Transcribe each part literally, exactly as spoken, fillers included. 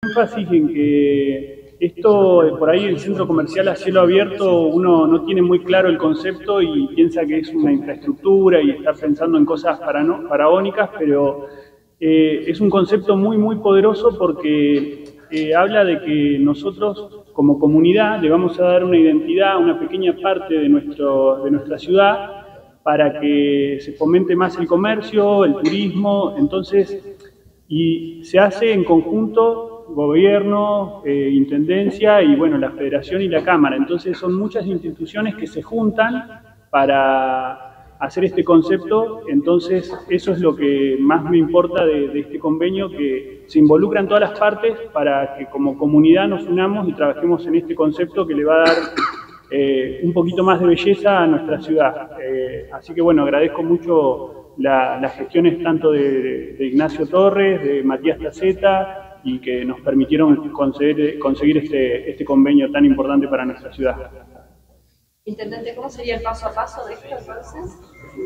énfasis en que esto, por ahí el centro comercial a cielo abierto, uno no tiene muy claro el concepto y piensa que es una infraestructura y está pensando en cosas faraónicas, pero eh, es un concepto muy, muy poderoso porque eh, habla de que nosotros como comunidad le vamos a dar una identidad, una pequeña parte de, nuestro, de nuestra ciudad para que se fomente más el comercio, el turismo, entonces, y se hace en conjunto gobierno, eh, intendencia y bueno, la federación y la cámara. Entonces son muchas instituciones que se juntan para hacer este concepto. Entonces eso es lo que más me importa de, de este convenio, que se involucran todas las partes para que como comunidad nos unamos y trabajemos en este concepto que le va a dar eh, un poquito más de belleza a nuestra ciudad. Eh, así que bueno, agradezco mucho la, las gestiones tanto de, de Ignacio Torres, de Matías Taceta, y que nos permitieron conseguir, conseguir este, este convenio tan importante para nuestra ciudad. Intendente, ¿cómo sería el paso a paso de esto entonces?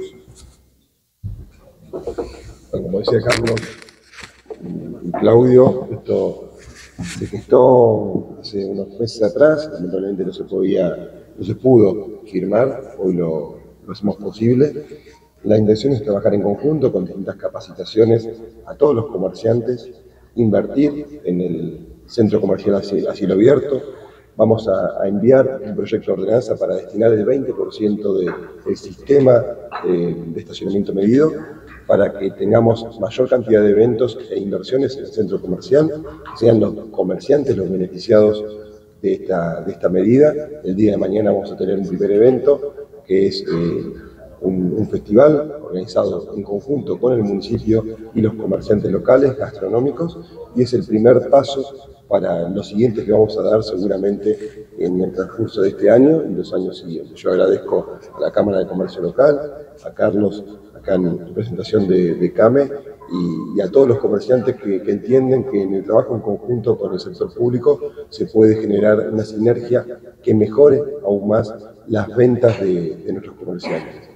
Bueno, como decía Carlos y Claudio, esto se gestó hace unos meses atrás, lamentablemente no se podía, no se pudo firmar, hoy lo, lo hacemos posible. La intención es trabajar en conjunto con distintas capacitaciones a todos los comerciantes, invertir en el centro comercial a cielo abierto. Vamos a, a enviar un proyecto de ordenanza para destinar el veinte por ciento de, del sistema eh, de estacionamiento medido para que tengamos mayor cantidad de eventos e inversiones en el centro comercial, que sean los comerciantes los beneficiados de esta, de esta medida. El día de mañana vamos a tener un primer evento que es eh, un, un festival organizado en conjunto con el municipio y los comerciantes locales, gastronómicos, y es el primer paso para los siguientes que vamos a dar seguramente en el transcurso de este año y los años siguientes. Yo agradezco a la Cámara de Comercio Local, a Carlos, acá en representación de, de CAME, y, y a todos los comerciantes que, que entienden que en el trabajo en conjunto con el sector público se puede generar una sinergia que mejore aún más las ventas de, de nuestros comerciantes.